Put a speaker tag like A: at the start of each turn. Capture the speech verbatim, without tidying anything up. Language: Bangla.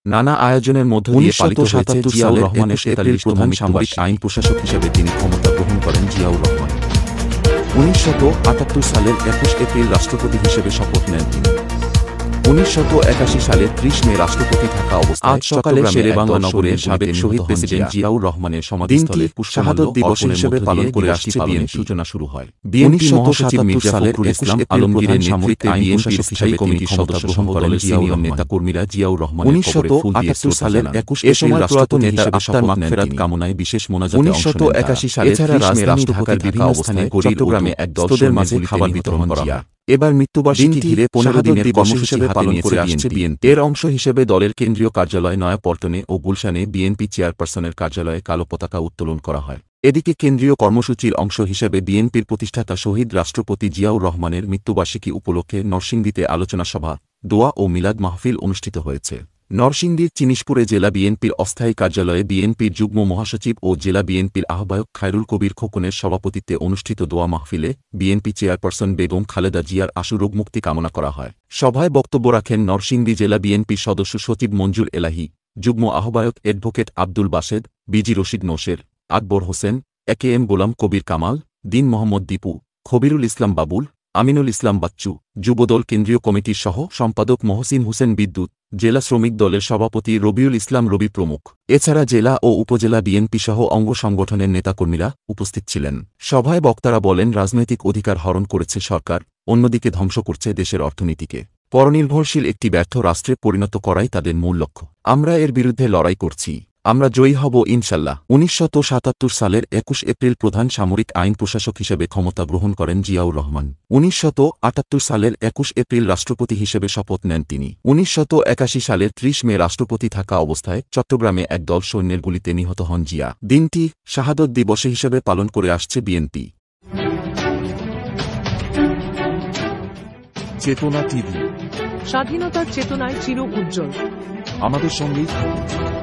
A: নানা আয়োজনের মধ্য দিয়ে পালিত হয়েছে জিয়াউর রহমানের তেতাল্লিশতম সামরিক আইন প্রশাসক হিসেবে তিনি ক্ষমতা গ্রহণ করেন। জিয়াউর রহমান উনিশশত আটাত্তর সালের একুশ এপ্রিল রাষ্ট্রপতি হিসেবে শপথ নেন তিনি। উনিশশত একাশি সালের ত্রিশ মে রাষ্ট্রপতি থাকা অবস্থায় আজ সকালে শেরেবাংলা নগরের সাবেক শহীদ প্রেসিডেন্ট জিয়াউর রহমানের সমাধিস্থলে শাহাদত দিবস হিসেবে পালন করে আসছে বিএনপির সূচনা শুরু হয়। বিএনপি মহাসচিব মির্জা ফখরুল ইসলাম আলমগীরের নেতৃত্বে বিএনপির স্থায়ী কমিটির সদস্য গ্রহণ করেন সিনিয়র নেতা কর্মীরা জিয়াউর রহমানের কবরে ফুল দিয়ে শ্রদ্ধা জানান। এ সময় রাষ্ট্রপতি নেতা আফতার মাগফিরাত কামনায় বিশেষ মোনাজাতে অংশ নেন। উনিশশত একাশি সালে এছাড়া রাজধানী ঢাকার বিভিন্ন স্থানে চট্টগ্রামে এক দলদের মাঝে খাবার বিতরণ করা হয়। এবার মৃত্যুবার্ষিকী ঘিরে পনেরো দিনের কর্মসূচি হিসেবে পালন করে আসছে বিএনপি। এর অংশ হিসেবে দলের কেন্দ্রীয় কার্যালয় নয়াপল্টনে ও গুলশানে বিএনপি চেয়ারপারসনের কার্যালয়ে কালো পতাকা উত্তোলন করা হয়। এদিকে কেন্দ্রীয় কর্মসূচির অংশ হিসেবে বিএনপির প্রতিষ্ঠাতা শহীদ রাষ্ট্রপতি জিয়াউর রহমানের মৃত্যুবার্ষিকী উপলক্ষে নরসিংদীতে আলোচনা সভা, দোয়া ও মিলাদ মাহফিল অনুষ্ঠিত হয়েছে। নরসিংদীর চিনিশপুরে জেলা বিএনপির অস্থায়ী কার্যালয়ে বিএনপির যুগ্ম মহাসচিব ও জেলা বিএনপির আহ্বায়ক খায়রুল কবির খোকনের সভাপতিত্বে অনুষ্ঠিত দোয়া মাহফিলে বিএনপি চেয়ারপারসন বেগম খালেদা জিয়ার আশু রোগমুক্তি কামনা করা হয়। সভায় বক্তব্য রাখেন নরসিংদী জেলা বিএনপির সদস্য সচিব মঞ্জুর এলাহি, যুগ্ম আহ্বায়ক অ্যাডভোকেট আব্দুল বাসেদ, বিজি Rashid Nosher, Akbar Hossain, A K M Golam Kabir Kamal, Din Mohammad Dipu, Khabirul ইসলাম বাবুল, আমিনুল ইসলাম বাচ্চু, যুবদল কেন্দ্রীয় কমিটির সহ সম্পাদক মহসিন হোসেন বিদ্যুৎ, জেলা শ্রমিক দলের সভাপতি রবিউল ইসলাম রবি প্রমুখ। এছাড়া জেলা ও উপজেলা বিএনপি সহ অঙ্গ সংগঠনের নেতাকর্মীরা উপস্থিত ছিলেন। সভায় বক্তারা বলেন, রাজনৈতিক অধিকার হরণ করেছে সরকার, অন্যদিকে ধ্বংস করছে দেশের অর্থনীতিকে। পরনির্ভরশীল একটি ব্যর্থ রাষ্ট্রে পরিণত করাই তাদের মূল লক্ষ্য। আমরা এর বিরুদ্ধে লড়াই করছি, আমরা জয়ী হব ইনশাল্লাহ। উনিশশত সাতাত্তর সালের একুশ এপ্রিল প্রধান সামরিক আইন প্রশাসক হিসেবে ক্ষমতা গ্রহণ করেন জিয়াউর রহমান। উনিশশত আটাত্তর সালের একুশ এপ্রিল রাষ্ট্রপতি হিসেবে শপথ নেন তিনি। উনিশশত একাশি সালের ত্রিশ মে রাষ্ট্রপতি থাকা অবস্থায় চট্টগ্রামে এক দল সৈন্যের গুলিতে নিহত হন জিয়া। দিনটি শাহাদত দিবস হিসেবে পালন করে আসছে বিএনপি।
B: চেতনা টিভি,
C: স্বাধীনতার চেতনায় চির উজ্জ্বল।
B: আমাদের সঙ্গেই থাকুন।